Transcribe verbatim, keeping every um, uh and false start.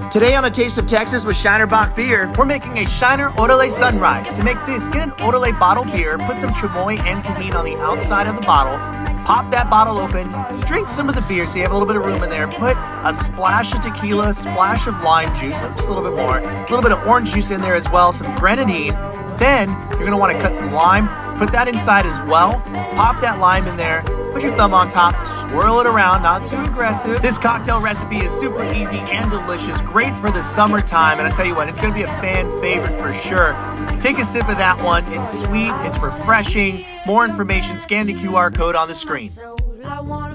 Today on A Taste of Texas with Shiner Bock Beer, we're making a Shiner Orale Sunrise. To make this, get an Orale bottle beer, put some chamoy and tahini on the outside of the bottle, pop that bottle open, drink some of the beer so you have a little bit of room in there, put a splash of tequila, splash of lime juice, or just a little bit more, a little bit of orange juice in there as well, some grenadine. Then you're going to want to cut some lime, put that inside as well, pop that lime in there, put your thumb on top, swirl it around, not too aggressive. This cocktail recipe is super easy and delicious, great for the summertime, and I tell you what, it's going to be a fan favorite for sure. Take a sip of that one. It's sweet, it's refreshing. More information, scan the Q R code on the screen.